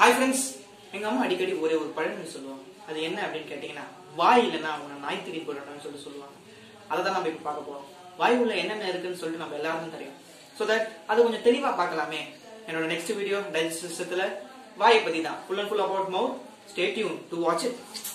Hi friends, எங்க அம்மா அடிக்கடி ஒரே ஒரு பழமொழி சொல்லுவாங்க. அது என்ன அப்படின்னு கேட்டீங்கன்னா, வாய் இல்லைன்னா அவங்க நாய் திரி போடணும்னு சொல்லுவாங்க. அதை தான் நம்ம இப்ப பார்க்க போறோம். வாய் உள்ள என்னென்ன இருக்குன்னு சொல்லிட்டு நம்ம எல்லாருக்கும் தெரியும். ஸோ தட் அது கொஞ்சம் தெளிவா பார்க்கலாமே. என்னோட நெக்ஸ்ட் வீடியோ டைஜஸ்ட் சிஸ்டத்துல வாயை பத்தி தான், full and full about mouth. Stay tune to watch it.